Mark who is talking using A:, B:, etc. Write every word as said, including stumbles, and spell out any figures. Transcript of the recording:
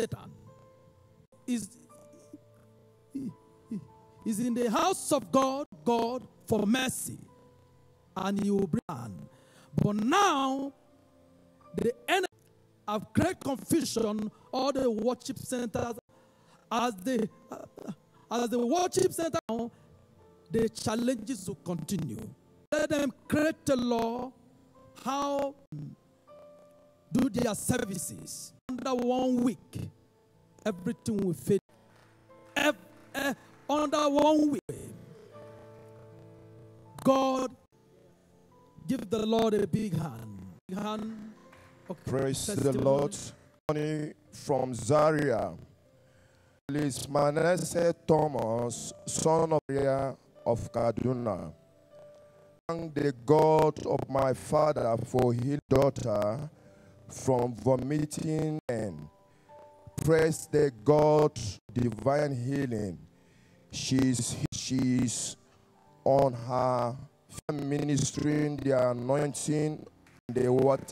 A: Satan is, is in the house of God, God for mercy, and he will bring on. But now, the enemy have created confusion, all the worship centers, as the, uh, as the worship center now, the challenges will continue. Let them create a law, how do their services. Under one week, everything will fit. Every, uh, under one week, God, give the Lord a big hand. Big hand. Okay.
B: Praise
A: Testimony.
B: the Lord. From Zaria, please, Manasseh Thomas, son of Maria of Kaduna. Thank the God of my father for his daughter from vomiting and praise the God divine healing. She's she's on her ministering the anointing, the water